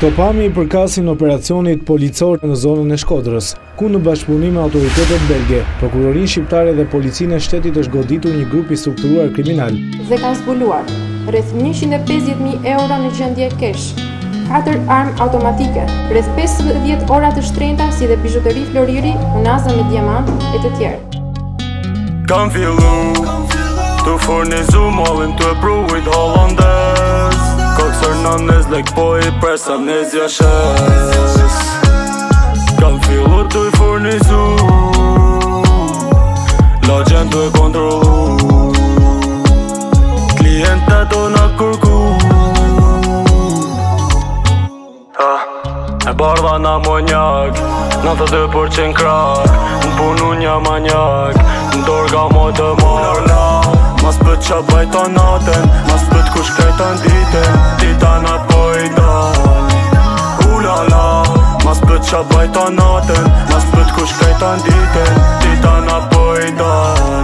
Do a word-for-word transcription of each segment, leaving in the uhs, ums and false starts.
Këto pamje i përkasin operacionit policor në zonën e Shkodrës, ku në bashkëpunim me autoritetet belge, prokurorinë shqiptare dhe policinë e shtetit është goditur një grup i strukturuar kriminal. Dhe kanë zbuluar rreth njëqind e pesëdhjetë mijë euro në gjendje kesh, katër armë automatike, rreth pesëdhjetë ora të shtrenjta si dhe bizhuteri floriri, unaza me diamant e të tjerë. Kam fillu të furnizu mallin të e pruvit hollandes, Koksër në nëz lek po i pres amnezja shes. Kam fillu të i furnizu lagjen të e kontrolu, klientet do në kërku. Ha, e bardha na monjak, nëntëdhjetë dy përqind krak, në punu një manjak, në dorga mo të marna. Mas pët qa bajta naten, mas pët kush kajtan diten, dita nat po i dan. Ulala, mas pët qa bajta naten, mas pët kush kajtan diten, dita nat po i dan.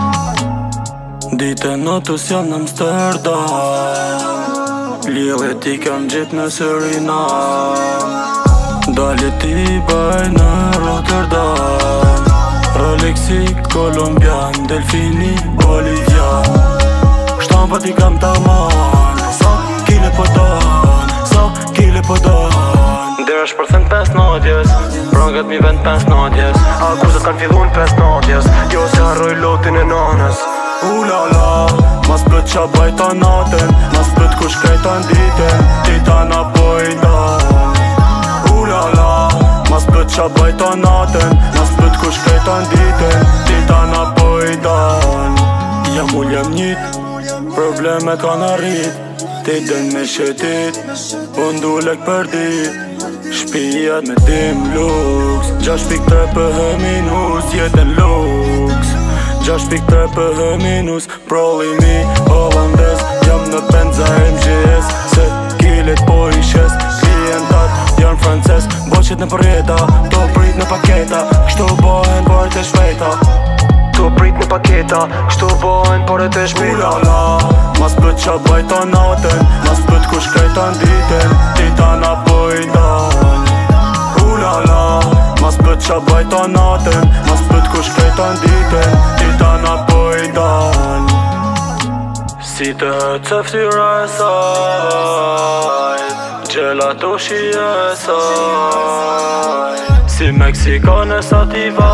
Dite natës jam në Amsterdam, lidhe ti kam gjit në Surinam, dalje ti baj në Rotterdam, Rolexi, Kolumbian, Delfini, Bolivian. Shtampa ti kam taman, sa kile po dan, sa kile po dan. Deresh për thënë pes natjes, prangat mi vend pes natjes, akuzët kanë fillun pes natjes, jo se harroj lotin e nanës. Ulala, mas pët qa bajta naten, mas pët kush kajtan diten, dita na po i dan. Ulala, mas pët qa bajta naten, mas pët kush kajtan diten, dita na po i dan. Jam ull jam njit, problemet kanë arrit, ti dën me shetit, unë du lek për dit, shpijat me dim luks, gjasht pik tre për minus, jetën luks, gjasht pik tre për minus, prolli mi hollandes, jam në benza M G S, se kilit po i shes, klientat janë frances, boqet në përjeta, to prit në paketa, kështu bohen bërët e shpejta. To prit në paketa, kështu bohen bërët e shpejta. Ulala, mas pët qa bajta naten, mas pët kush kajtan diten, dita na po i dan. Ulala, mas pët qa bajta naten, mas pët kush kajtan diten, dita na po i dan. Si të hëtë ftyra e saj, gelato shije e saj, si Meksikane sativa,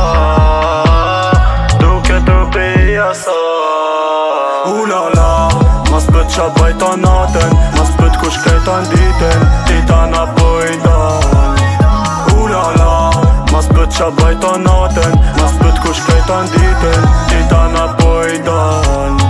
duke të pija saj. Ulala, mas pët qa bajta naten, mas pët kush kajtan diten, dita na po i dan. Ulala, mas pët qa bajta naten, mas pët kush kajtan diten, dita na po i dan.